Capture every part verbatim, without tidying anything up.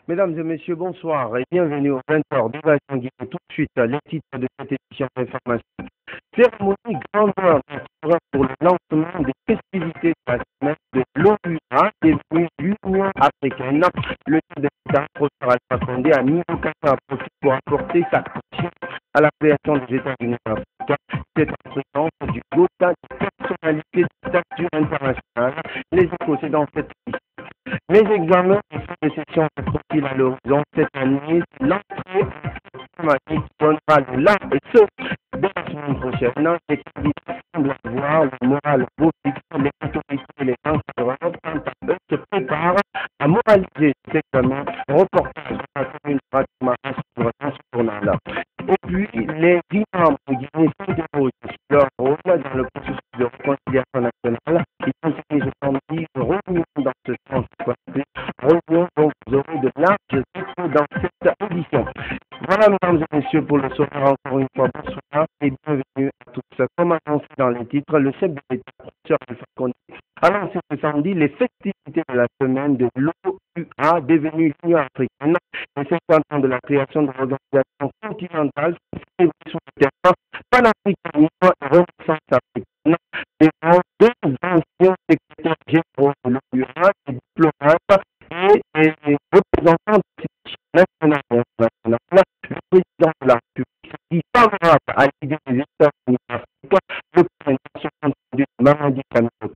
Mesdames et messieurs, bonsoir et bienvenue au vingt heures de Tout de suite, les titres de cette édition d'information. Cérémonie grandeur pour le lancement des festivités de la semaine de l'O U A, devenue l'Union africaine. Le chef de l'État, professeur Alpha Condé, a mis l'occasion à profit pour apporter sa caution à la création des États-Unis africains. Cette présence du quota de personnalités de statut international. Les échos, c'est dans cette édition. Les examens et fins de session se profilent à l'horizon cette année. L'entrée automatique donnera le là et ce, dès la semaine prochaine. Les candidats semblent avoir le moral beau fixe. Les autorités et les encadreurs, quant à eux, se préparent à moraliser cet examen. Reportage de la commune de Marin sur ce journal. Et puis, les imams guinéens s'interrogent sur leur rôle dans le processus de réconciliation nationale. Ils ont été, je pense, revenus dans ce sens. Revenons donc, vous aurez de larges échos dans cette édition. Voilà, mesdames et messieurs, pour le soir, encore une fois, bonsoir et bienvenue à tous. Comme annoncé dans les titres, le chef de l'État, professeur Alpha Condé, a lancé ce samedi les festivités de la semaine de l'O U A, devenue l'Union africaine, les cinquante ans de la création de l'organisation continentale sur le terrain panafricanisme et renaissance africaine. Et deux anciens secrétaires généraux de l'O U A, des diplomates et des représentants de nationales et internationales, le président de la République dit favorable à l'idée des États-Unis d'Afrique, le président de Mamadi Kamito.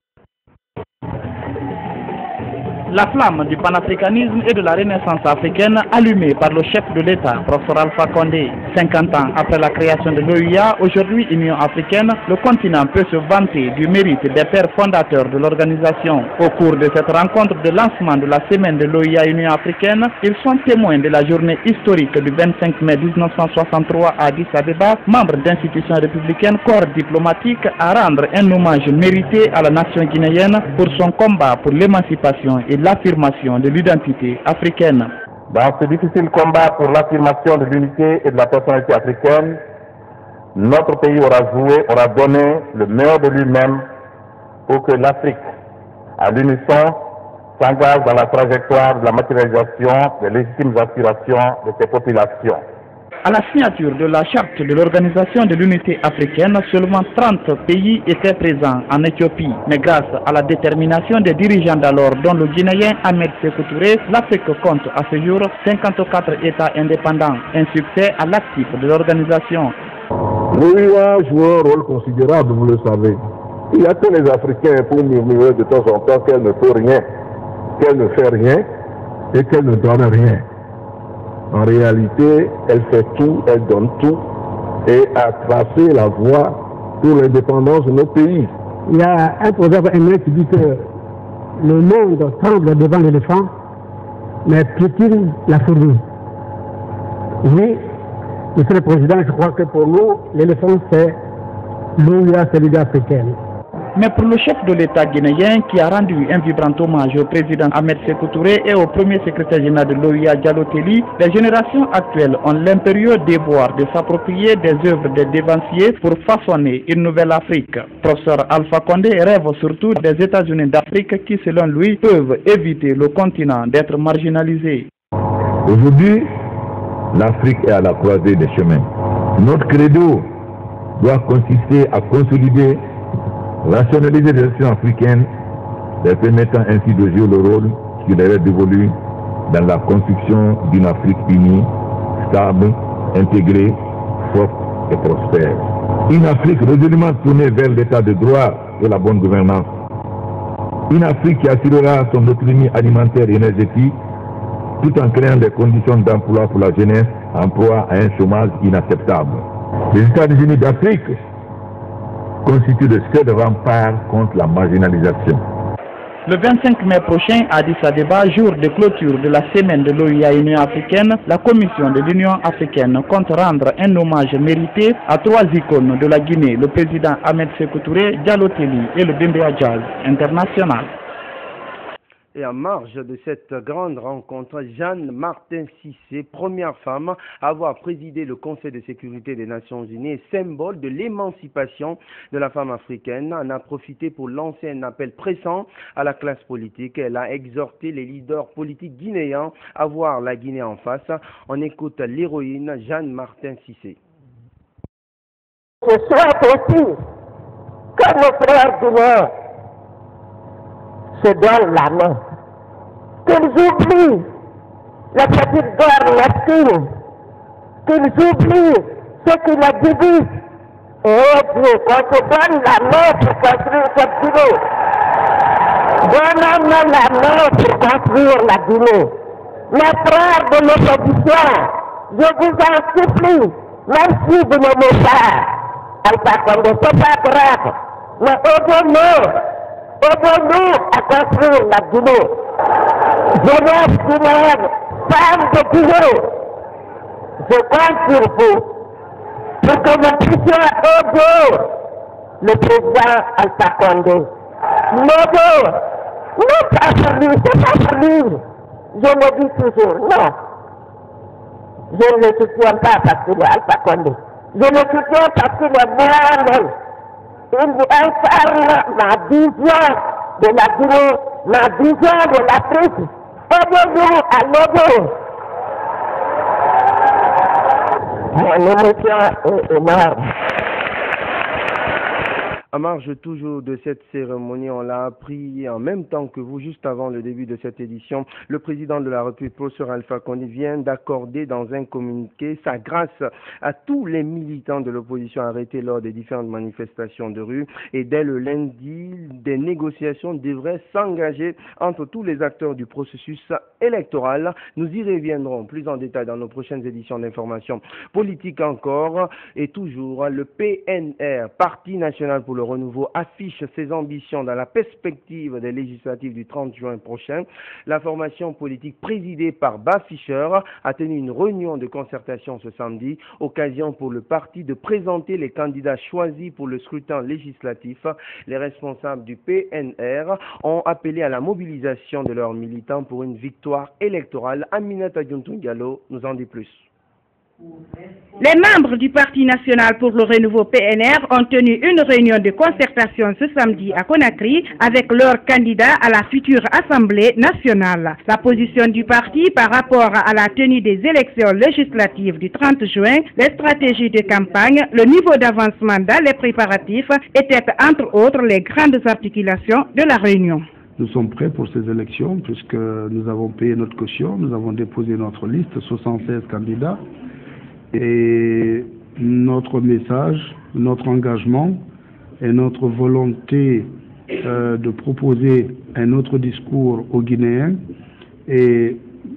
La flamme du panafricanisme et de la renaissance africaine allumée par le chef de l'État, professeur Alpha Condé. cinquante ans après la création de l'O U A, aujourd'hui Union africaine, le continent peut se vanter du mérite des pères fondateurs de l'organisation. Au cours de cette rencontre de lancement de la semaine de l'O U A Union africaine, ils sont témoins de la journée historique du vingt-cinq mai mille neuf cent soixante-trois à Addis Abeba, membres d'institutions républicaines, corps diplomatique, à rendre un hommage mérité à la nation guinéenne pour son combat pour l'émancipation et l'affirmation de l'identité africaine. Dans ce difficile combat pour l'affirmation de l'unité et de la personnalité africaine, notre pays aura joué, aura donné le meilleur de lui-même pour que l'Afrique, à l'unisson, s'engage dans la trajectoire de la matérialisation des légitimes aspirations de ses populations. À la signature de la charte de l'Organisation de l'Unité africaine, seulement trente pays étaient présents en Éthiopie. Mais grâce à la détermination des dirigeants d'alors, dont le Guinéen Ahmed Sékou Touré, l'Afrique compte à ce jour cinquante-quatre États indépendants, un succès à l'actif de l'organisation. L'O U A joue un rôle considérable, vous le savez. Il n'y a que les Africains pour murmurer de temps en temps qu'elle ne peut rien, qu'elle ne fait rien et qu'elle ne donne rien. En réalité, elle fait tout, elle donne tout et a tracé la voie pour l'indépendance de nos pays. Il y a un proverbe anglais qui dit que le monde tremble devant l'éléphant, mais piétine la fourmi. Oui, Monsieur le Président, je crois que pour nous, l'éléphant c'est l'O U A, c'est l'idée africaine. Mais pour le chef de l'État guinéen qui a rendu un vibrant hommage au président Ahmed Sékou Touré et au premier secrétaire général de l'O U A Diallo Telli, les générations actuelles ont l'impérieux devoir de s'approprier des œuvres des dévanciers pour façonner une nouvelle Afrique. Professeur Alpha Condé rêve surtout des États-Unis d'Afrique qui, selon lui, peuvent éviter le continent d'être marginalisé. Aujourd'hui, l'Afrique est à la croisée des chemins. Notre credo doit consister à consolider, rationaliser les nations africaines, les permettant ainsi de jouer le rôle qui leur est dévolu dans la construction d'une Afrique unie, stable, intégrée, forte et prospère. Une Afrique résolument tournée vers l'état de droit et la bonne gouvernance. Une Afrique qui assurera son autonomie alimentaire et énergétique tout en créant des conditions d'emploi pour la jeunesse, emploi à un chômage inacceptable. Les États-Unis d'Afrique constitue le seul rempart contre la marginalisation. Le vingt-cinq mai prochain, à Addis Abeba, jour de clôture de la semaine de l'O U A Union africaine, la Commission de l'Union africaine compte rendre un hommage mérité à trois icônes de la Guinée, le président Ahmed Sékou Touré, Diallo Telli et le Bembeya Jazz international. Et en marge de cette grande rencontre, Jeanne Martin Cissé, première femme à avoir présidé le Conseil de sécurité des Nations Unies, et symbole de l'émancipation de la femme africaine, en a profité pour lancer un appel pressant à la classe politique. Elle a exhorté les leaders politiques guinéens à voir la Guinée en face. On écoute l'héroïne Jeanne Martin Cissé. Je souhaite aussi que nos frères guinéens se donnent la main, qu'ils oublient la petite guerre mesquine, qu'ils oublient ce qui les divise. Et Dieu, qu'on se donne la main pour construire cette Guinée. Donnons-nous la main pour construire la Guinée. Mes frères de l'opposition, je vous en supplie, même si vous n'aimez pas Alpha Condé, c'est pas grave, mais aidez-nous, aidez-nous à construire la Guinée. Jeunesse guinéenne, femmes de Guinée, je compte sur vous pour que nous puissions aider le président Alpha Condé. L'aider, non pas pour lui, c'est pas pour lui. Je le dis toujours, non. Je ne le soutiens pas parce qu'il est Alpha Condé. Je le soutiens parce qu'il est moi-même. Il incarne ma vision de la Guinée, ma vision de l'Afrique. Aidez-nous à l'aider. Mon émotion est énorme. À marge toujours de cette cérémonie, on l'a appris en même temps que vous, juste avant le début de cette édition, le président de la République, professeur Alpha Condé, vient d'accorder dans un communiqué sa grâce à tous les militants de l'opposition arrêtés lors des différentes manifestations de rue. Et dès le lundi, des négociations devraient s'engager entre tous les acteurs du processus électoral. Nous y reviendrons plus en détail dans nos prochaines éditions d'information politique encore. Et toujours, le P N R, Parti national pour le renouveau, affiche ses ambitions dans la perspective des législatives du trente juin prochain. La formation politique présidée par Bas Fischer a tenu une réunion de concertation ce samedi, occasion pour le parti de présenter les candidats choisis pour le scrutin législatif. Les responsables du P N R ont appelé à la mobilisation de leurs militants pour une victoire électorale. Aminata Diountungalo nous en dit plus. Les membres du Parti national pour le renouveau P N R ont tenu une réunion de concertation ce samedi à Conakry avec leurs candidats à la future Assemblée nationale. La position du parti par rapport à la tenue des élections législatives du trente juin, les stratégies de campagne, le niveau d'avancement dans les préparatifs étaient entre autres les grandes articulations de la réunion. Nous sommes prêts pour ces élections puisque nous avons payé notre caution, nous avons déposé notre liste, soixante-seize candidats. Et notre message, notre engagement et notre volonté euh, de proposer un autre discours aux Guinéens et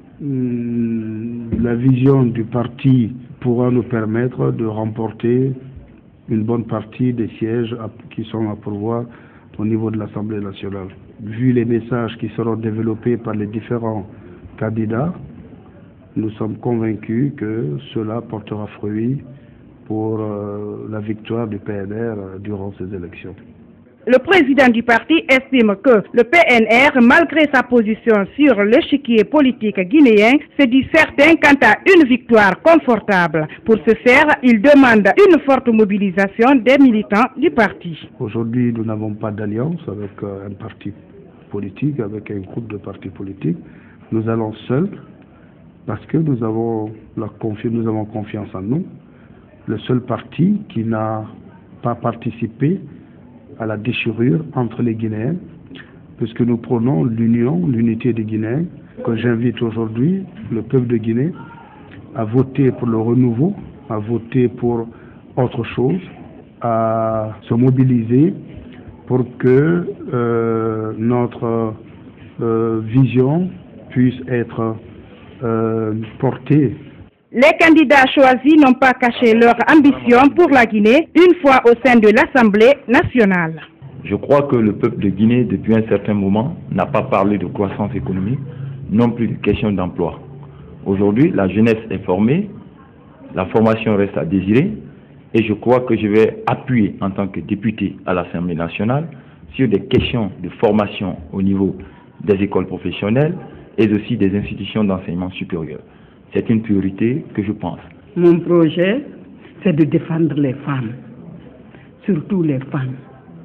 hum, la vision du parti pourra nous permettre de remporter une bonne partie des sièges à, qui sont à pourvoir au niveau de l'Assemblée nationale. Vu les messages qui seront développés par les différents candidats, nous sommes convaincus que cela portera fruit pour euh, la victoire du P N R durant ces élections. Le président du parti estime que le P N R, malgré sa position sur l'échiquier politique guinéen, se dit certain quant à une victoire confortable. Pour ce faire, il demande une forte mobilisation des militants du parti. Aujourd'hui, nous n'avons pas d'alliance avec euh, un parti politique, avec un groupe de partis politiques. Nous allons seuls. Parce que nous avons, la confi nous avons confiance en nous. Le seul parti qui n'a pas participé à la déchirure entre les Guinéens, puisque nous prenons l'union, l'unité des Guinéens, que j'invite aujourd'hui le peuple de Guinée à voter pour le renouveau, à voter pour autre chose, à se mobiliser pour que euh, notre euh, vision puisse être Euh, porter. Les candidats choisis n'ont pas caché leur ambition pour la Guinée une fois au sein de l'Assemblée nationale. Je crois que le peuple de Guinée, depuis un certain moment, n'a pas parlé de croissance économique, non plus de question d'emploi. Aujourd'hui, la jeunesse est formée, la formation reste à désirer, et je crois que je vais appuyer en tant que député à l'Assemblée nationale sur des questions de formation au niveau des écoles professionnelles et aussi des institutions d'enseignement supérieur. C'est une priorité que je pense. Mon projet, c'est de défendre les femmes, surtout les femmes.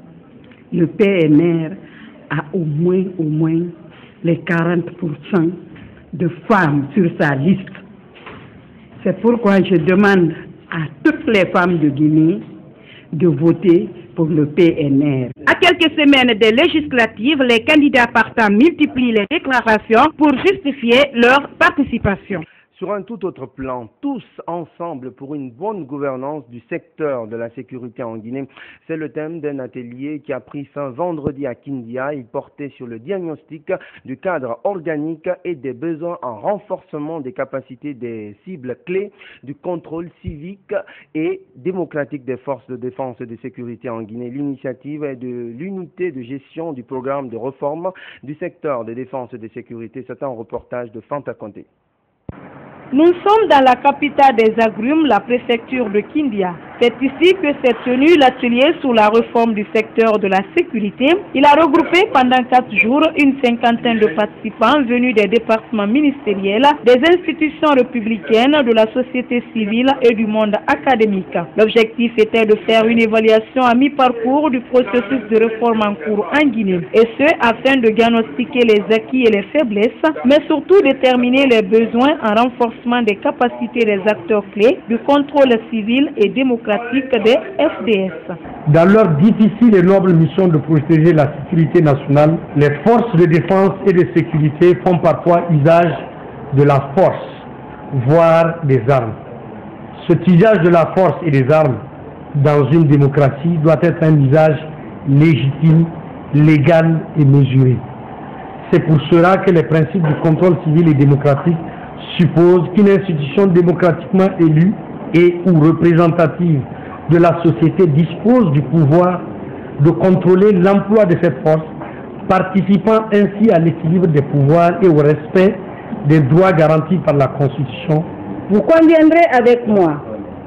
Le P N R a au moins, au moins les quarante pour cent de femmes sur sa liste. C'est pourquoi je demande à toutes les femmes de Guinée de voter pour le P N R. À quelques semaines des législatives, les candidats partants multiplient les déclarations pour justifier leur participation. Sur un tout autre plan, tous ensemble pour une bonne gouvernance du secteur de la sécurité en Guinée. C'est le thème d'un atelier qui a pris fin vendredi à Kindia. Il portait sur le diagnostic du cadre organique et des besoins en renforcement des capacités des cibles clés du contrôle civique et démocratique des forces de défense et de sécurité en Guinée. L'initiative est de l'unité de gestion du programme de réforme du secteur de défense et de sécurité. C'est un reportage de Fanta Conté. Nous sommes dans la capitale des agrumes, la préfecture de Kindia. C'est ici que s'est tenu l'atelier sur la réforme du secteur de la sécurité. Il a regroupé pendant quatre jours une cinquantaine de participants venus des départements ministériels, des institutions républicaines, de la société civile et du monde académique. L'objectif était de faire une évaluation à mi-parcours du processus de réforme en cours en Guinée, et ce afin de diagnostiquer les acquis et les faiblesses, mais surtout déterminer les besoins en renforcement des capacités des acteurs clés du contrôle civil et démocratique des F D S. Dans leur difficile et noble mission de protéger la sécurité nationale, les forces de défense et de sécurité font parfois usage de la force, voire des armes. Cet usage de la force et des armes dans une démocratie doit être un usage légitime, légal et mesuré. C'est pour cela que les principes du contrôle civil et démocratique supposent qu'une institution démocratiquement élue et ou représentative de la société dispose du pouvoir de contrôler l'emploi de cette force, participant ainsi à l'équilibre des pouvoirs et au respect des droits garantis par la Constitution. Vous conviendrez avec moi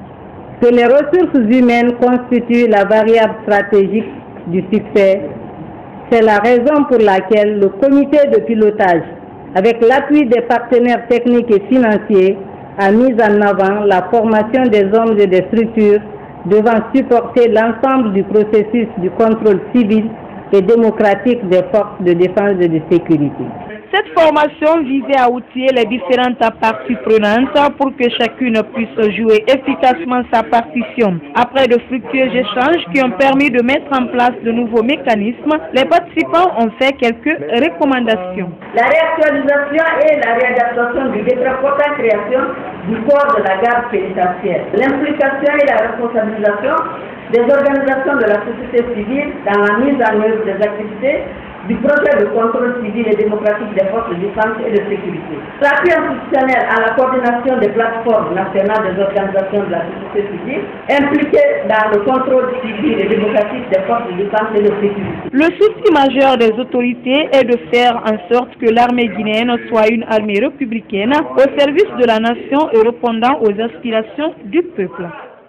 que les ressources humaines constituent la variable stratégique du succès. C'est la raison pour laquelle le comité de pilotage, avec l'appui des partenaires techniques et financiers, a mis en avant la formation des hommes et des structures devant supporter l'ensemble du processus du contrôle civil et démocratique des forces de défense et de sécurité. Cette formation visait à outiller les différentes parties prenantes pour que chacune puisse jouer efficacement sa partition. Après de fructueux échanges qui ont permis de mettre en place de nouveaux mécanismes, les participants ont fait quelques recommandations. La réactualisation et la réadaptation du décret portant création du corps de la garde pénitentiaire. L'implication et la responsabilisation des organisations de la société civile dans la mise en œuvre des activités du projet de contrôle civil et démocratique des forces de défense et de sécurité. L'appui institutionnel à la coordination des plateformes nationales des organisations de la société civile impliquées dans le contrôle civil et démocratique des forces de défense et de sécurité. Le souci majeur des autorités est de faire en sorte que l'armée guinéenne soit une armée républicaine au service de la nation et répondant aux aspirations du peuple.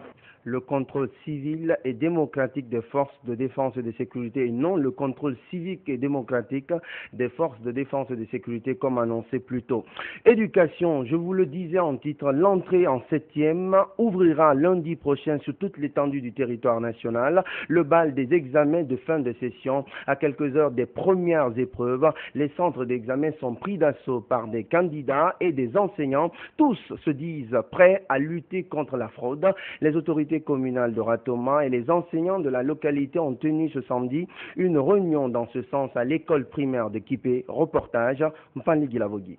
Le contrôle civil et démocratique des forces de défense et de sécurité et non le contrôle civique et démocratique des forces de défense et de sécurité comme annoncé plus tôt. Éducation, je vous le disais en titre, l'entrée en septième ouvrira lundi prochain sur toute l'étendue du territoire national. Le bal des examens de fin de session à quelques heures des premières épreuves. Les centres d'examen sont pris d'assaut par des candidats et des enseignants. Tous se disent prêts à lutter contre la fraude. Les autorités communales de Ratoma et les enseignants de la localité ont tenu ce samedi une réunion dans ce sens à l'école primaire de Kipé. Reportage, Mpani Gilavogui.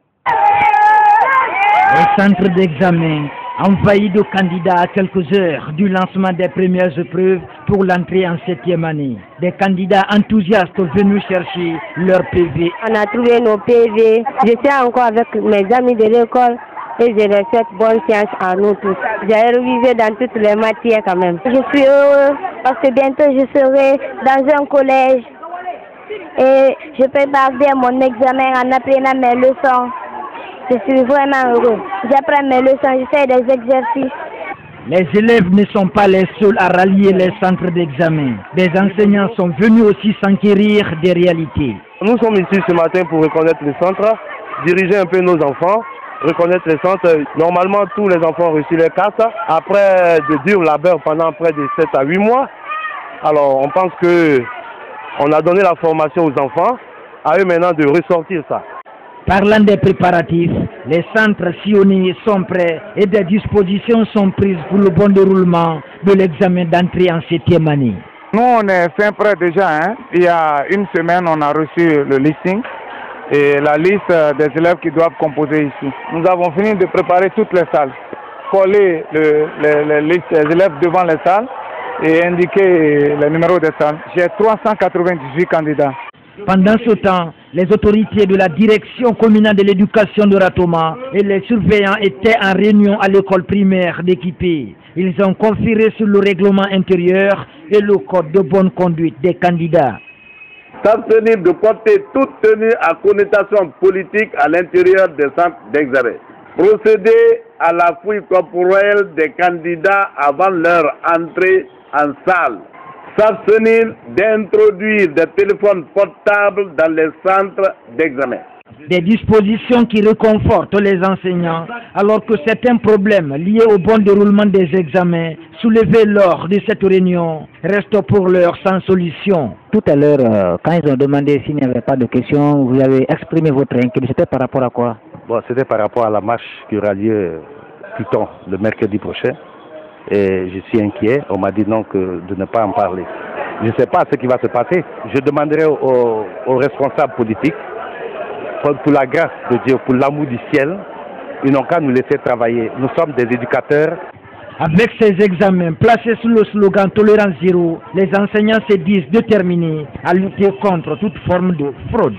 Le centre d'examen envahi de candidats à quelques heures du lancement des premières épreuves pour l'entrée en septième année. Des candidats enthousiastes venus chercher leur P V. On a trouvé nos P V. J'étais encore avec mes amis de l'école. Et je leur souhaite bonne science à nous tous. J'ai révisé dans toutes les matières quand même. Je suis heureux parce que bientôt je serai dans un collège et je prépare bien mon examen en apprenant mes leçons. Je suis vraiment heureux. J'apprends mes leçons, je fais des exercices. Les élèves ne sont pas les seuls à rallier les centres d'examen. Des enseignants sont venus aussi s'enquérir des réalités. Nous sommes ici ce matin pour reconnaître les centres, diriger un peu nos enfants, reconnaître les centres. Normalement, tous les enfants ont reçu les cartes après de durs labeurs pendant près de sept à huit mois. Alors, on pense que on a donné la formation aux enfants, à eux maintenant de ressortir ça. Parlant des préparatifs, les centres sillonnés sont prêts et des dispositions sont prises pour le bon déroulement de l'examen d'entrée en septième année. Nous, on est fin prêt déjà. Hein. Il y a une semaine, on a reçu le listing et la liste des élèves qui doivent composer ici. Nous avons fini de préparer toutes les salles, coller le, les, les listes des élèves devant les salles et indiquer les numéros des salles. J'ai trois cent quatre-vingt-dix-huit candidats. Pendant ce temps, les autorités de la direction communale de l'éducation de Ratoma et les surveillants étaient en réunion à l'école primaire d'Équipé. Ils ont confirmé sur le règlement intérieur et le code de bonne conduite des candidats. S'abstenir de porter toute tenue à connotation politique à l'intérieur des centres d'examen. Procéder à la fouille corporelle des candidats avant leur entrée en salle. S'abstenir d'introduire des téléphones portables dans les centres d'examen. Des dispositions qui réconfortent les enseignants, alors que certains problèmes liés au bon déroulement des examens soulevés lors de cette réunion restent pour l'heure sans solution. Tout à l'heure, euh, quand ils ont demandé s'il n'y avait pas de questions, vous avez exprimé votre inquiétude. C'était par rapport à quoi? Bon, c'était par rapport à la marche qui aura lieu plus tôt, le mercredi prochain. Et je suis inquiet. On m'a dit non que de ne pas en parler. Je ne sais pas ce qui va se passer. Je demanderai aux, aux responsables politiques, pour, pour la grâce de Dieu, pour l'amour du ciel, ils n'ont qu'à nous laisser travailler. Nous sommes des éducateurs. Avec ces examens placés sous le slogan Tolérance Zéro, les enseignants se disent déterminés à lutter contre toute forme de fraude.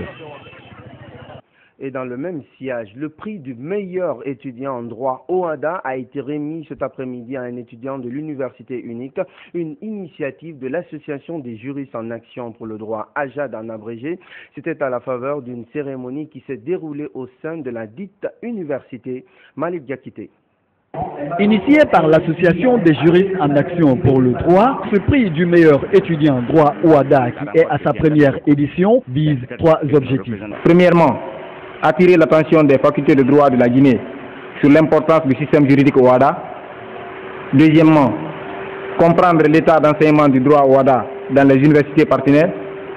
Et dans le même sillage, le prix du meilleur étudiant en droit O A D A a été remis cet après-midi à un étudiant de l'Université unique, une initiative de l'Association des juristes en action pour le droit A J A D en abrégé. C'était à la faveur d'une cérémonie qui s'est déroulée au sein de la dite université. Malik Diakité. Initié par l'Association des juristes en action pour le droit, ce prix du meilleur étudiant droit O A D A qui est à sa première édition vise trois objectifs. Premièrement, attirer l'attention des facultés de droit de la Guinée sur l'importance du système juridique O A D A. Deuxièmement, comprendre l'état d'enseignement du droit O A D A dans les universités partenaires.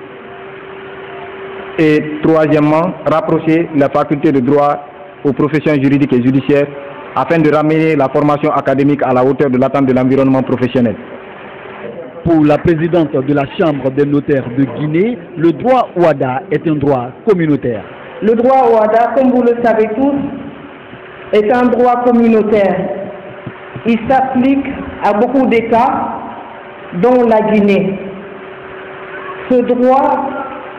Et troisièmement, rapprocher la faculté de droit aux professions juridiques et judiciaires afin de ramener la formation académique à la hauteur de l'attente de l'environnement professionnel. Pour la présidente de la Chambre des notaires de Guinée, le droit O A D A est un droit communautaire. Le droit O A D A, comme vous le savez tous, est un droit communautaire. Il s'applique à beaucoup d'États, dont la Guinée. Ce droit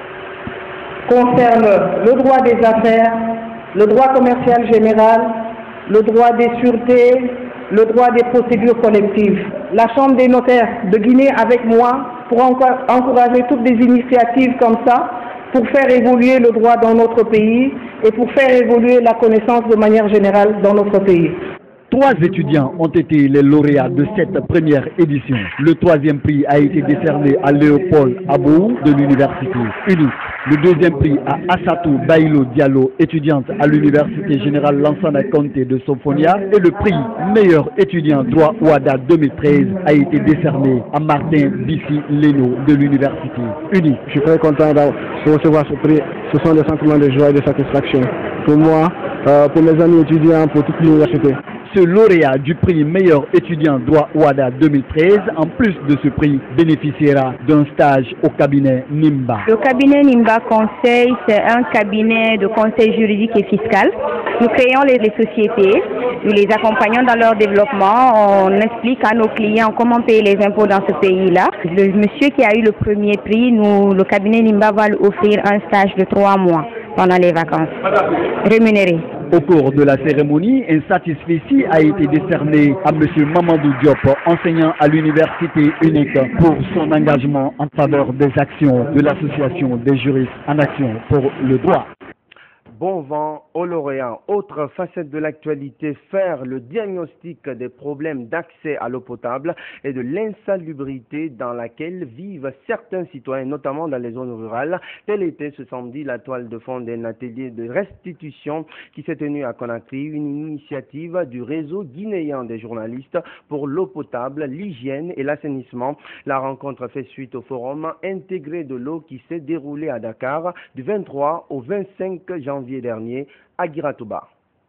concerne le droit des affaires, le droit commercial général, le droit des sûretés, le droit des procédures collectives. La Chambre des notaires de Guinée, avec moi, pour encourager toutes les initiatives comme ça, pour faire évoluer le droit dans notre pays et pour faire évoluer la connaissance de manière générale dans notre pays. Trois étudiants ont été les lauréats de cette première édition. Le troisième prix a été décerné à Léopold Abou de l'Université unique. Le deuxième prix à Assatou Bailo Diallo, étudiante à l'Université Générale Lansana Conté de Sophonia. Et le prix meilleur étudiant droit O A D A deux mille treize a été décerné à Martin Bissi Leno de l'Université unique. Je suis très content de recevoir ce prix. Ce sont des sentiments de joie et de satisfaction pour moi, euh, pour mes amis étudiants, pour toute l'université. Ce lauréat du prix meilleur étudiant droit O A D A deux mille treize, en plus de ce prix, bénéficiera d'un stage au cabinet Nimba. Le cabinet Nimba Conseil, c'est un cabinet de conseil juridique et fiscal. Nous créons les, les sociétés, nous les accompagnons dans leur développement, on explique à nos clients comment payer les impôts dans ce pays-là. Le monsieur qui a eu le premier prix, nous, le cabinet Nimba va lui offrir un stage de trois mois pendant les vacances, rémunéré. Au cours de la cérémonie, un satisfecit a été décerné à M. Mamadou Diop, enseignant à l'Université unique, pour son engagement en faveur des actions de l'Association des juristes en action pour le droit. bon vent aux lauréats. Autre facette de l'actualité, faire le diagnostic des problèmes d'accès à l'eau potable et de l'insalubrité dans laquelle vivent certains citoyens, notamment dans les zones rurales. Tel était ce samedi la toile de fond d'un atelier de restitution qui s'est tenu à Conakry, une initiative du réseau guinéen des journalistes pour l'eau potable, l'hygiène et l'assainissement. La rencontre fait suite au forum intégré de l'eau qui s'est déroulé à Dakar du vingt-trois au vingt-cinq janvier dernier à Giratouba.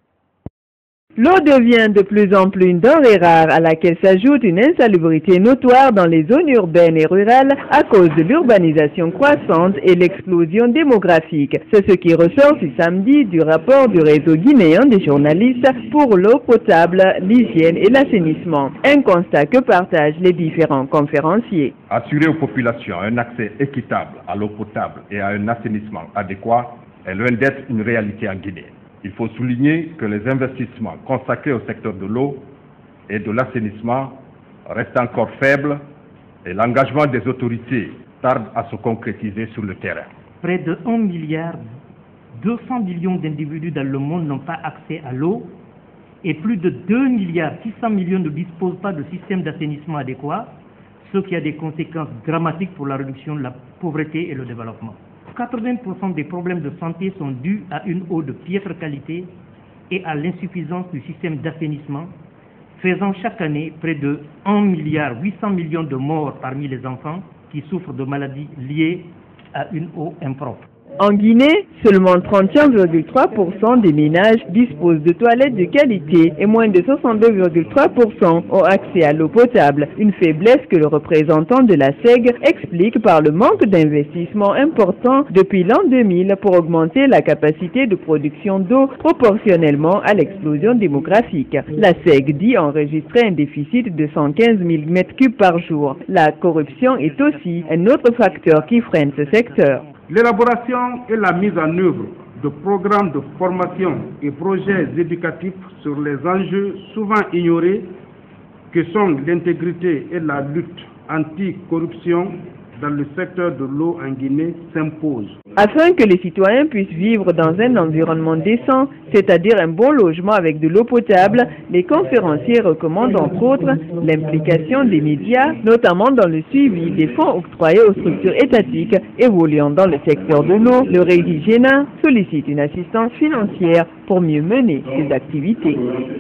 L'eau devient de plus en plus une denrée rare à laquelle s'ajoute une insalubrité notoire dans les zones urbaines et rurales à cause de l'urbanisation croissante et l'explosion démographique. C'est ce qui ressort ce samedi du rapport du réseau guinéen des journalistes pour l'eau potable, l'hygiène et l'assainissement. Un constat que partagent les différents conférenciers. Assurer aux populations un accès équitable à l'eau potable et à un assainissement adéquat est loin d'être une réalité en Guinée. Il faut souligner que les investissements consacrés au secteur de l'eau et de l'assainissement restent encore faibles et l'engagement des autorités tarde à se concrétiser sur le terrain. Près de un milliard deux cents millions d'individus dans le monde n'ont pas accès à l'eau et plus de deux milliards six cents millions ne disposent pas de système d'assainissement adéquat, ce qui a des conséquences dramatiques pour la réduction de la pauvreté et le développement. quatre-vingts pour cent des problèmes de santé sont dus à une eau de piètre qualité et à l'insuffisance du système d'assainissement, faisant chaque année près de un milliard huit cents millions de morts parmi les enfants qui souffrent de maladies liées à une eau impropre. En Guinée, seulement trente et un virgule trois pour cent des ménages disposent de toilettes de qualité et moins de soixante-deux virgule trois pour cent ont accès à l'eau potable, une faiblesse que le représentant de la S E G explique par le manque d'investissement important depuis l'an deux mille pour augmenter la capacité de production d'eau proportionnellement à l'explosion démographique. La S E G dit enregistrer un déficit de cent quinze mille mètres cubes par jour. La corruption est aussi un autre facteur qui freine ce secteur. L'élaboration et la mise en œuvre de programmes de formation et projets éducatifs sur les enjeux souvent ignorés que sont l'intégrité et la lutte anti-corruption dans le secteur de l'eau en Guinée s'imposent. Afin que les citoyens puissent vivre dans un environnement décent, c'est-à-dire un bon logement avec de l'eau potable, les conférenciers recommandent entre autres l'implication des médias, notamment dans le suivi des fonds octroyés aux structures étatiques évoluant dans le secteur de l'eau. Le Régie Génin sollicite une assistance financière pour mieux mener ses activités.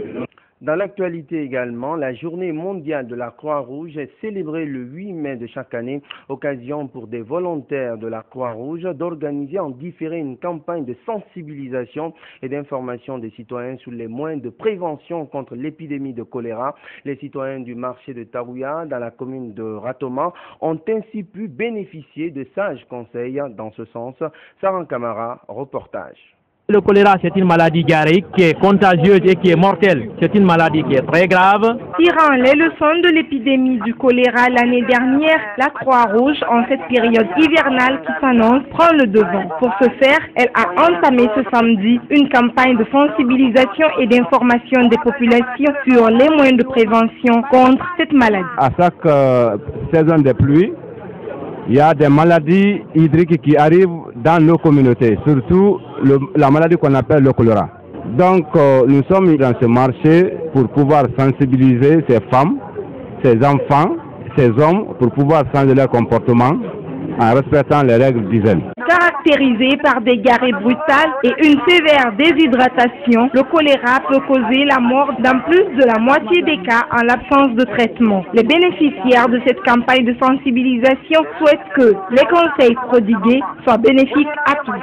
Dans l'actualité également, la journée mondiale de la Croix-Rouge est célébrée le huit mai de chaque année, occasion pour des volontaires de la Croix-Rouge d'organiser en différé une campagne de sensibilisation et d'information des citoyens sur les moyens de prévention contre l'épidémie de choléra. Les citoyens du marché de Tarouya, dans la commune de Ratoma, ont ainsi pu bénéficier de sages conseils dans ce sens. Saran Kamara, reportage. Le choléra, c'est une maladie diarrhéique qui est contagieuse et qui est mortelle. C'est une maladie qui est très grave. Tirant les leçons de l'épidémie du choléra l'année dernière, la Croix-Rouge, en cette période hivernale qui s'annonce, prend le devant. Pour ce faire, elle a entamé ce samedi une campagne de sensibilisation et d'information des populations sur les moyens de prévention contre cette maladie. À chaque euh, saison de pluie, il y a des maladies hydriques qui arrivent dans nos communautés, surtout le, la maladie qu'on appelle le choléra. Donc euh, nous sommes dans ce marché pour pouvoir sensibiliser ces femmes, ces enfants, ces hommes, pour pouvoir changer leur comportement en respectant les règles d'hygiène. Caractérisé par des diarrhées brutales et une sévère déshydratation, le choléra peut causer la mort dans plus de la moitié des cas en l'absence de traitement. Les bénéficiaires de cette campagne de sensibilisation souhaitent que les conseils prodigués soient bénéfiques à tous.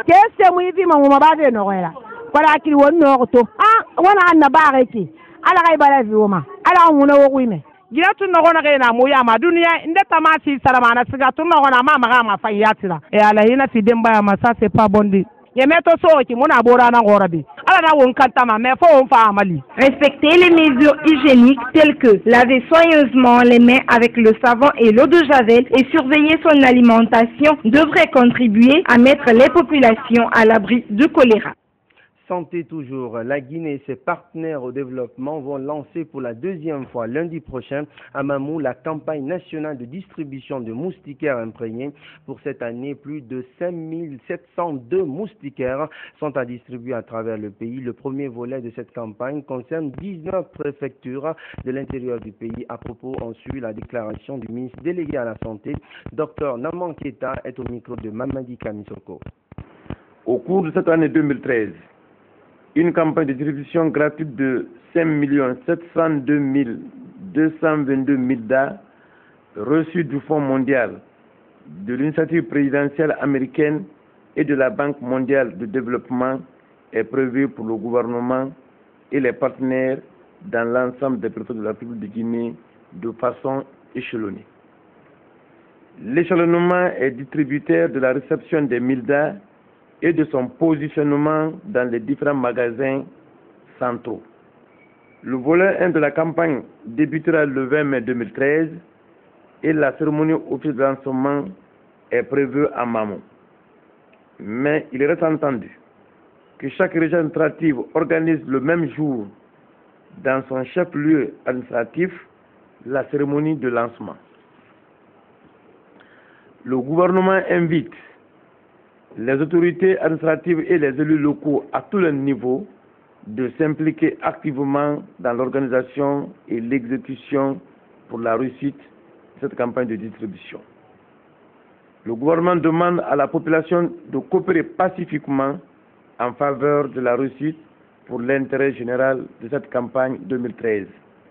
Gina tun nɔgɔna kɛ na moya ma duniya inde tamati saramana siga tun nɔgɔna ma maga ma fayatira e ala hina fi demba ma ça c'est pas bon dit yemeto so ki mona bora na gorabi ala na won kantama mais faut on fa amali. Respecter les mesures hygiéniques telles que laver soigneusement les mains avec le savon et l'eau de javel et surveiller son alimentation devrait contribuer à mettre les populations à l'abri du choléra. santé toujours, la Guinée et ses partenaires au développement vont lancer pour la deuxième fois lundi prochain à Mamou la campagne nationale de distribution de moustiquaires imprégnés. Pour cette année, plus de cinq mille sept cent deux moustiquaires sont à distribuer à travers le pays. Le premier volet de cette campagne concerne dix-neuf préfectures de l'intérieur du pays. À propos, on suit la déclaration du ministre délégué à la Santé, Docteur Naman Keita, est au micro de Mamadi Kamisoko. Au cours de cette année deux mille treize, une campagne de distribution gratuite de cinq millions sept cent deux mille deux cent vingt-deux mildas reçus du Fonds mondial, de l'initiative présidentielle américaine et de la Banque mondiale de développement est prévue pour le gouvernement et les partenaires dans l'ensemble des préfectures de la République de Guinée de façon échelonnée. L'échelonnement est distributeur de la réception des mildas et de son positionnement dans les différents magasins centraux. Le volet un de la campagne débutera le vingt mai deux mille treize et la cérémonie officielle de lancement est prévue à Mamou. Mais il reste entendu que chaque région administrative organise le même jour dans son chef-lieu administratif la cérémonie de lancement. Le gouvernement invite les autorités administratives et les élus locaux à tous les niveaux de s'impliquer activement dans l'organisation et l'exécution pour la réussite de cette campagne de distribution. Le gouvernement demande à la population de coopérer pacifiquement en faveur de la réussite pour l'intérêt général de cette campagne deux mille treize.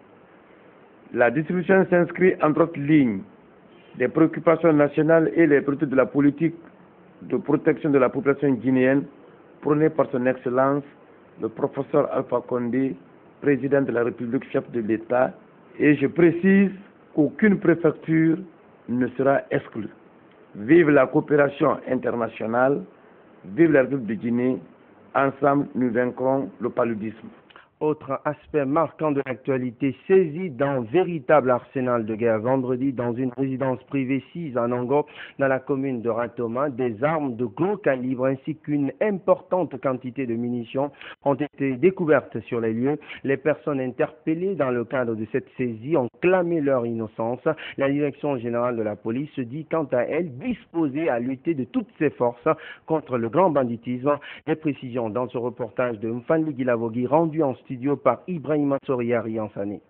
La distribution s'inscrit entre autres lignes des préoccupations nationales et les priorités de la politique de protection de la population guinéenne prônée par son Excellence, le professeur Alpha Condé, président de la République, chef de l'État, et je précise qu'aucune préfecture ne sera exclue. Vive la coopération internationale, vive la République de Guinée, ensemble nous vaincrons le paludisme. Autre aspect marquant de l'actualité, saisi d'un véritable arsenal de guerre vendredi dans une résidence privée sise à Nango, dans la commune de Ratoma, des armes de gros calibre ainsi qu'une importante quantité de munitions ont été découvertes sur les lieux. Les personnes interpellées dans le cadre de cette saisie ont clamé leur innocence. La direction générale de la police se dit quant à elle disposée à lutter de toutes ses forces contre le grand banditisme. Les précisions dans ce reportage de Mfandi Gilavogui rendu en studio par Ibrahima Soriari Ansani.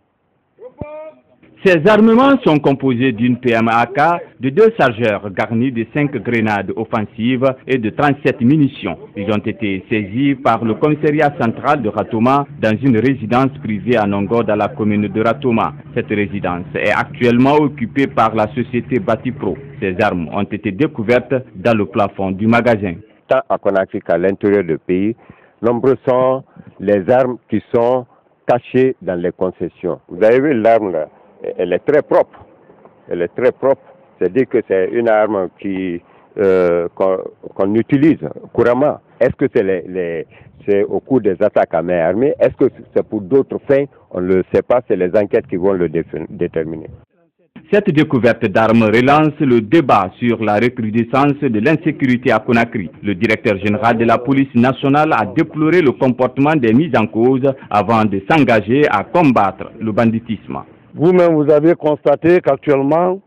Ces armements sont composés d'une P M A K, de deux chargeurs garnis de cinq grenades offensives et de trente-sept munitions. Ils ont été saisis par le commissariat central de Ratoma dans une résidence privée à Nongo dans la commune de Ratoma. Cette résidence est actuellement occupée par la société Batipro. Ces armes ont été découvertes dans le plafond du magasin. Tant à Conakry qu'à l'intérieur du pays, nombreux sont les armes qui sont cachées dans les concessions. Vous avez vu l'arme là, elle est très propre. Elle est très propre. C'est-à-dire que c'est une arme qui euh, qu'on qu'on utilise couramment. Est-ce que c'est les, les, c'est au cours des attaques à main armée? Est-ce que c'est pour d'autres fins? On ne le sait pas. C'est les enquêtes qui vont le déterminer. Cette découverte d'armes relance le débat sur la recrudescence de l'insécurité à Conakry. Le directeur général de la police nationale a déploré le comportement des mises en cause avant de s'engager à combattre le banditisme. Vous-même, vous avez constaté qu'actuellement,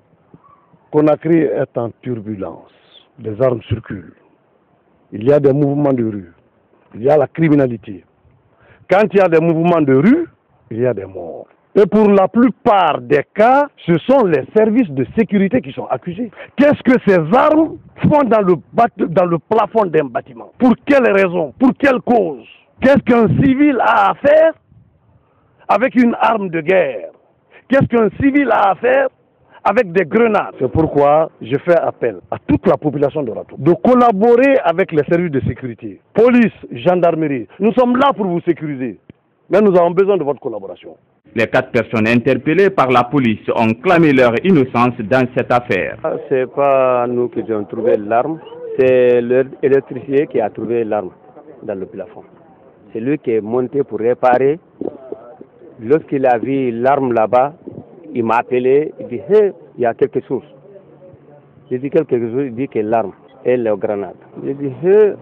Conakry est en turbulence. Les armes circulent. Il y a des mouvements de rue. Il y a la criminalité. Quand il y a des mouvements de rue, il y a des morts. Et pour la plupart des cas, ce sont les services de sécurité qui sont accusés. Qu'est-ce que ces armes font dans le, dans le plafond d'un bâtiment? Pour quelles raisons? Pour quelle cause? Qu'est-ce qu'un civil a à faire avec une arme de guerre? Qu'est-ce qu'un civil a à faire avec des grenades? C'est pourquoi je fais appel à toute la population de Rato de collaborer avec les services de sécurité, police, gendarmerie. Nous sommes là pour vous sécuriser, mais nous avons besoin de votre collaboration. Les quatre personnes interpellées par la police ont clamé leur innocence dans cette affaire. Ce n'est pas nous qui avons trouvé l'arme, c'est l'électricien qui a trouvé l'arme dans le plafond. C'est lui qui est monté pour réparer. Lorsqu'il a vu l'arme là-bas, il m'a appelé, il dit hey, il y a quelque chose. J'ai dit quelque chose, il dit que l'arme et la grenade. J'ai dit hey,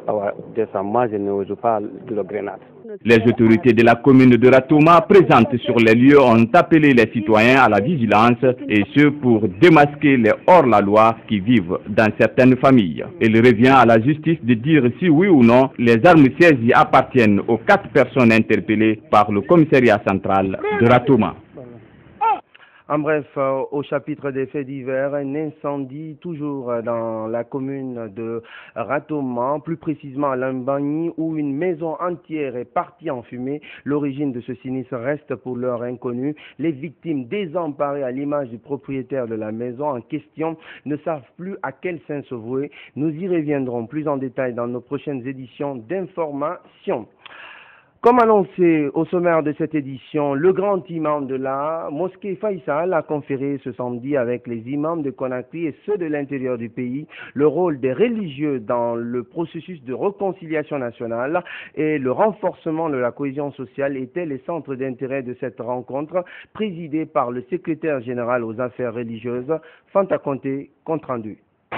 Moi, je ne joue pas de grenade. Les autorités de la commune de Ratoma présentes sur les lieux ont appelé les citoyens à la vigilance et ce pour démasquer les hors-la-loi qui vivent dans certaines familles. Il revient à la justice de dire si oui ou non les armes saisies appartiennent aux quatre personnes interpellées par le commissariat central de Ratoma. En bref, euh, au chapitre des faits divers, un incendie toujours dans la commune de Ratoma, plus précisément à Lambani, où une maison entière est partie en fumée. L'origine de ce sinistre reste pour l'heure inconnue. Les victimes désemparées à l'image du propriétaire de la maison en question ne savent plus à quel saint se vouer. Nous y reviendrons plus en détail dans nos prochaines éditions d'information. Comme annoncé au sommaire de cette édition, le grand imam de la mosquée Faisal a conféré ce samedi avec les imams de Conakry et ceux de l'intérieur du pays le rôle des religieux dans le processus de réconciliation nationale et le renforcement de la cohésion sociale étaient les centres d'intérêt de cette rencontre présidée par le secrétaire général aux affaires religieuses, Fanta Conté, compte rendu.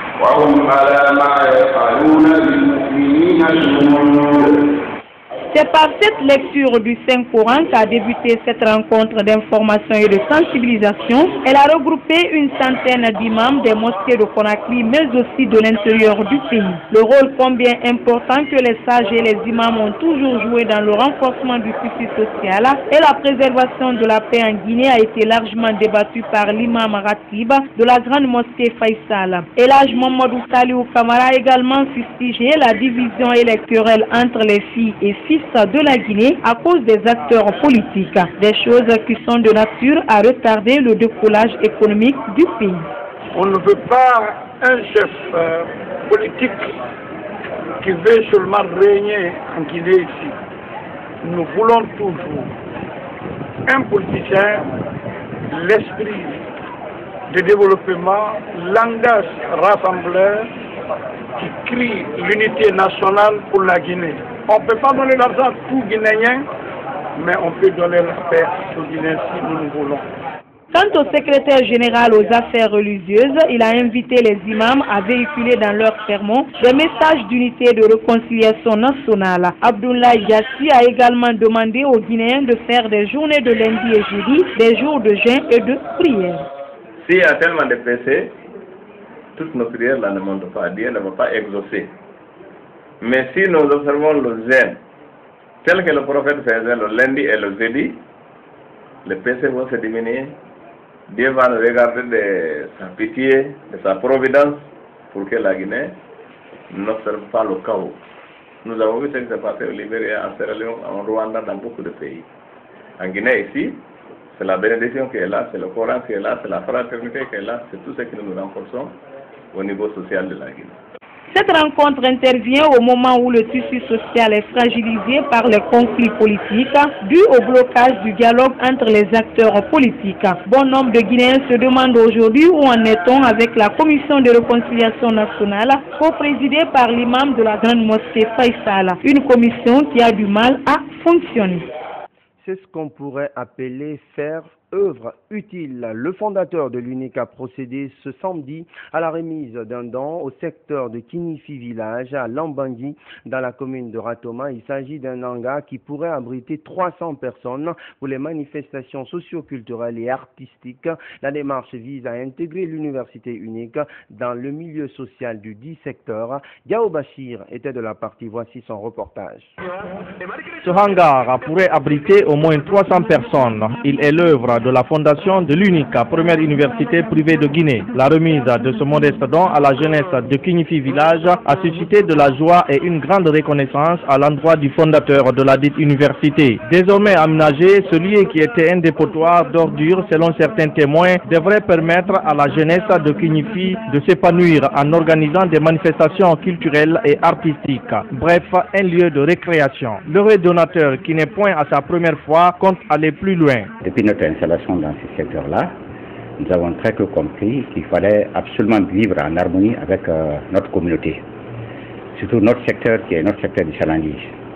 C'est par cette lecture du Saint-Coran qu'a débuté cette rencontre d'information et de sensibilisation. Elle a regroupé une centaine d'imams des mosquées de Conakry, mais aussi de l'intérieur du pays. Le rôle combien important que les sages et les imams ont toujours joué dans le renforcement du tissu social et la préservation de la paix en Guinée a été largement débattu par l'imam Ratib de la grande mosquée Faisal. Elhaj Mamadou Saliou Kamara a également fustigé la division et les querelles entre les filles et fils de la Guinée à cause des acteurs politiques, des choses qui sont de nature à retarder le décollage économique du pays. On ne veut pas un chef euh, politique qui veut seulement régner en Guinée ici. Nous voulons toujours un politicien, l'esprit de développement, langage rassembleur qui crie l'unité nationale pour la Guinée. On ne peut pas donner l'argent à tout Guinéen, mais on peut donner la paix à tout Guinéen si nous le voulons. Quant au secrétaire général aux affaires religieuses, il a invité les imams à véhiculer dans leurs sermons des messages d'unité et de réconciliation nationale. Abdoulaye Yassi a également demandé aux Guinéens de faire des journées de lundi et jeudi, des jours de jeûne et de prière. S'il y a tellement de péchés, toutes nos prières là ne montent pas, Dieu ne va pas exaucer. Mais si nous observons le jeûne, tel que le prophète faisait le lundi et le jeudi, les péchés vont se diminuer. Dieu va nous regarder de sa pitié, de sa providence, pour que la Guinée n'observe pas le chaos. Nous avons vu ce qui s'est passé au Libéria, en Sierra Leone, en Rwanda, dans beaucoup de pays. En Guinée, ici, c'est la bénédiction qui est là, c'est le Coran qui est là, c'est la fraternité qui est là, c'est tout ce que nous nous renforçons au niveau social de la Guinée. Cette rencontre intervient au moment où le tissu social est fragilisé par les conflits politiques dus au blocage du dialogue entre les acteurs politiques. Bon nombre de Guinéens se demandent aujourd'hui où en est-on avec la commission de réconciliation nationale co-présidée par l'imam de la grande mosquée Faisal, une commission qui a du mal à fonctionner. C'est ce qu'on pourrait appeler faire œuvre utile. Le fondateur de l'U N I C a procédé ce samedi à la remise d'un don au secteur de Kinifi Village à Lambangui dans la commune de Ratoma. Il s'agit d'un hangar qui pourrait abriter trois cents personnes pour les manifestations socio-culturelles et artistiques. La démarche vise à intégrer l'université unique dans le milieu social du dit secteur. Yao Bachir était de la partie. Voici son reportage. Ce hangar pourrait abriter au moins trois cents personnes. Il est l'œuvre de la fondation de l'U N I C, première université privée de Guinée. La remise de ce modeste don à la jeunesse de Kinifi Village a suscité de la joie et une grande reconnaissance à l'endroit du fondateur de la dite université. Désormais aménagé, ce lieu qui était un dépotoir d'ordures selon certains témoins devrait permettre à la jeunesse de Kinifi de s'épanouir en organisant des manifestations culturelles et artistiques. Bref, un lieu de récréation. L'heureux donateur, qui n'est point à sa première fois, compte aller plus loin. Depuis notre installation dans ce secteur-là, nous avons très peu compris qu'il fallait absolument vivre en harmonie avec euh, notre communauté, surtout notre secteur qui est notre secteur de Chalangi.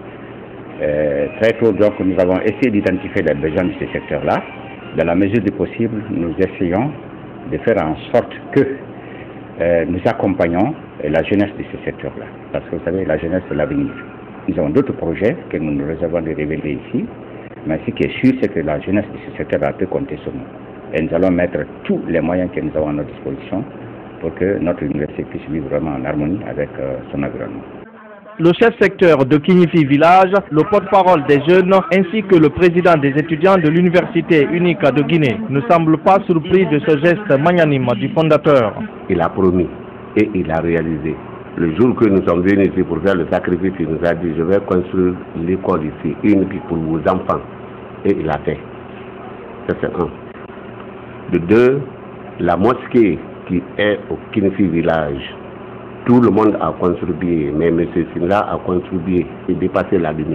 Euh, très tôt, donc, nous avons essayé d'identifier les besoins de ce secteur-là. Dans la mesure du possible, nous essayons de faire en sorte que euh, nous accompagnons la jeunesse de ce secteur-là. Parce que vous savez, la jeunesse, c'est l'avenir. Nous avons d'autres projets que nous nous réservons de révéler ici, mais ce qui est sûr, c'est que la jeunesse de ce secteur-là peut compter sur nous. Et nous allons mettre tous les moyens que nous avons à notre disposition pour que notre université puisse vivre vraiment en harmonie avec euh, son environnement. Le chef secteur de Kinifi Village, le porte-parole des jeunes ainsi que le président des étudiants de l'université unique de Guinée ne semblent pas surpris de ce geste magnanime du fondateur. Il a promis et il a réalisé. Le jour que nous sommes venus ici pour faire le sacrifice, il nous a dit je vais construire l'école ici, unique pour vos enfants. Et il a fait. Ça c'est un. De deux, la mosquée qui est au Kinifi Village. Tout le monde a contribué, mais M. Singa a contribué et dépassé la limite.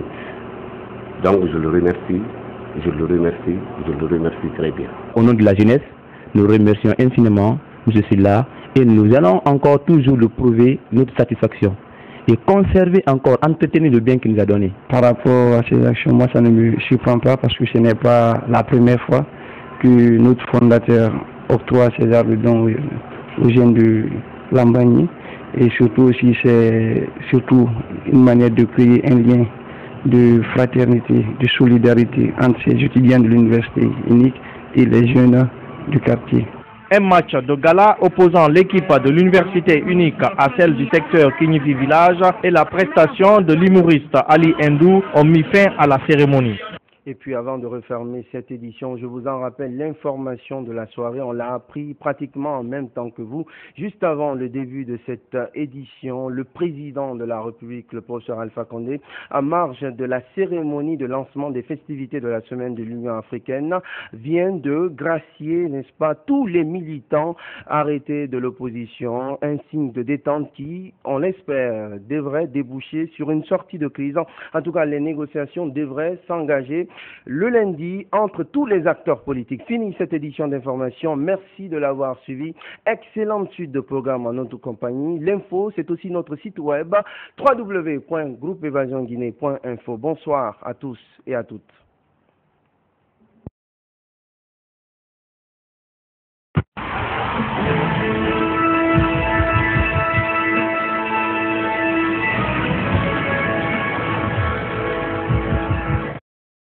Donc je le remercie, je le remercie, je le remercie très bien. Au nom de la jeunesse, nous remercions infiniment M. Silla et nous allons encore toujours le prouver notre satisfaction et conserver encore, entretenir le bien qu'il nous a donné. Par rapport à ces actions, moi ça ne me surprend pas parce que ce n'est pas la première fois que notre fondateur octroie ces arbres dons aux jeunes de Lambagny. Et surtout aussi, c'est surtout une manière de créer un lien de fraternité, de solidarité entre ces étudiants de l'université unique et les jeunes du quartier. Un match de gala opposant l'équipe de l'université unique à celle du secteur Kinifi Village et la prestation de l'humoriste Ali Ndou ont mis fin à la cérémonie. Et puis avant de refermer cette édition, je vous en rappelle l'information de la soirée. On l'a appris pratiquement en même temps que vous. Juste avant le début de cette édition, le président de la République, le professeur Alpha Condé, à marge de la cérémonie de lancement des festivités de la Semaine de l'Union africaine, vient de gracier, n'est-ce pas, tous les militants arrêtés de l'opposition. Un signe de détente qui, on l'espère, devrait déboucher sur une sortie de crise. En tout cas, les négociations devraient s'engager le lundi entre tous les acteurs politiques. Fini cette édition d'information. Merci de l'avoir suivi. Excellente suite de programmes en notre compagnie. L'info, c'est aussi notre site web w w w point groupe évasion guinée point info. Bonsoir à tous et à toutes.